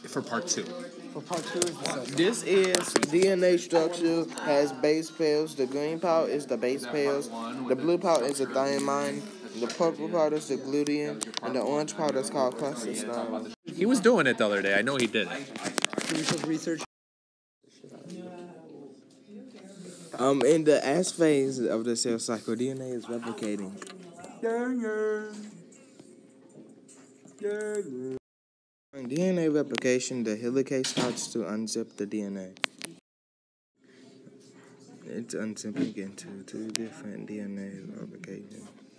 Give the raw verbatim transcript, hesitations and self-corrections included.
for part two. For part two is the second. This is D N A structure, has base pairs. The green part is the base pairs. The blue part is the thymine. The purple part is the glutein. And the orange part is called chrysostom. He was doing it the other day. I know he did it. Research, research. Um, in the S phase of the cell cycle, D N A is replicating. In D N A replication, the helicase starts to unzip the D N A. It's unzipping into two different D N A replications.